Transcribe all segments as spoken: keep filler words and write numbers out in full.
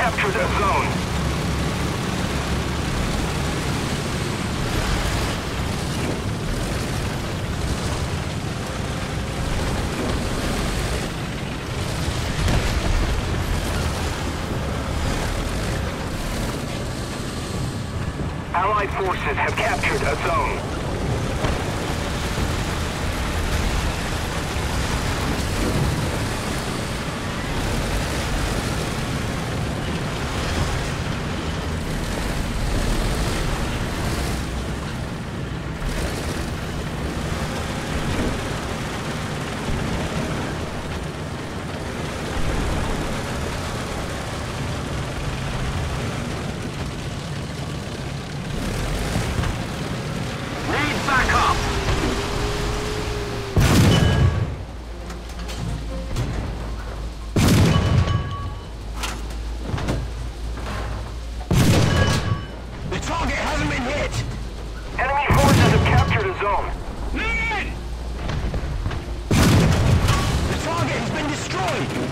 captured a zone. Allied forces have captured a zone. Zone. Move in! The target has been destroyed!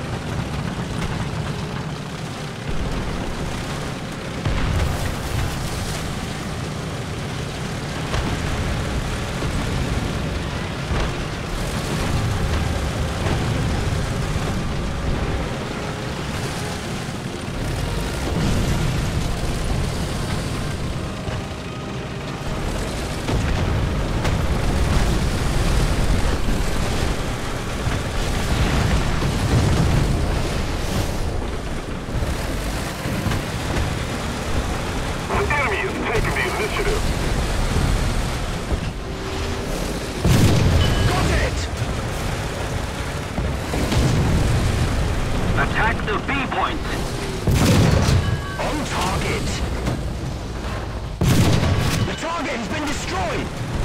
Attack the B point! On target! The target has been destroyed!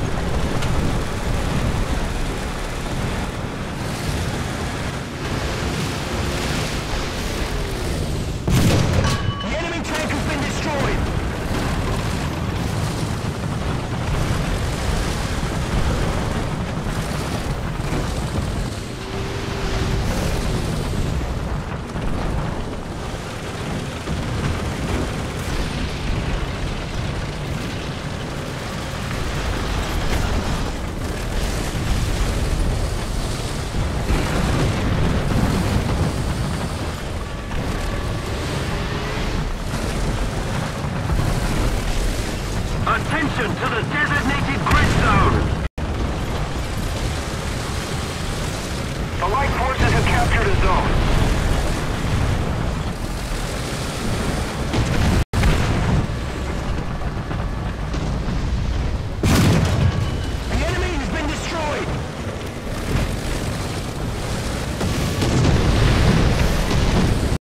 The enemy tank has been destroyed! Attention to the designated grid zone! The light forces have captured a zone.